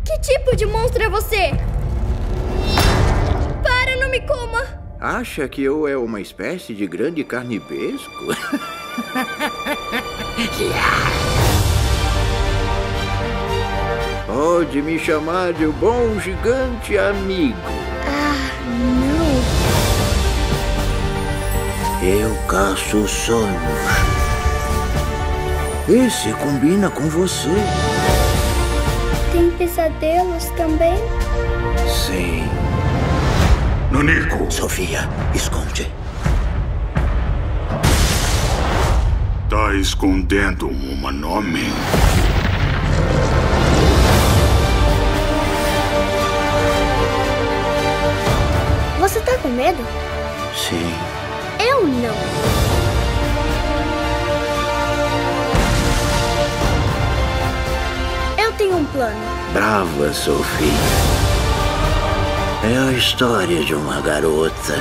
Que tipo de monstro é você? Para, não me coma! Acha que eu é uma espécie de grande carnibesco? Pode me chamar de o bom gigante amigo. Ah, não. Eu caço sonhos. Esse combina com você. Tem pesadelos também? Sim. Nanico! Sofia, esconde. Tá escondendo um nome. Você tá com medo? Sim. Eu não. Eu tenho um plano. Brava, Sophie. É a história de uma garota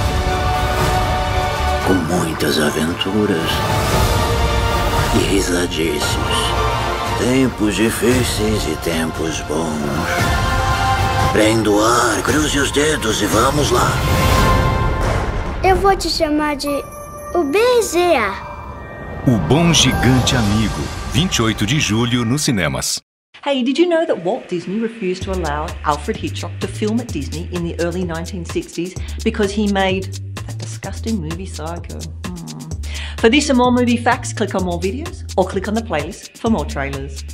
com muitas aventuras e risadíssimas. Tempos difíceis e tempos bons. Prenda o ar, cruze os dedos e vamos lá. Eu vou te chamar de o BGA. O Bom Gigante Amigo, 28 de julho nos cinemas. Hey, did you know that Walt Disney refused to allow Alfred Hitchcock to film at Disney in the early 1960s because he made that disgusting movie Psycho? For this and more movie facts, click on more videos or click on the playlist for more trailers.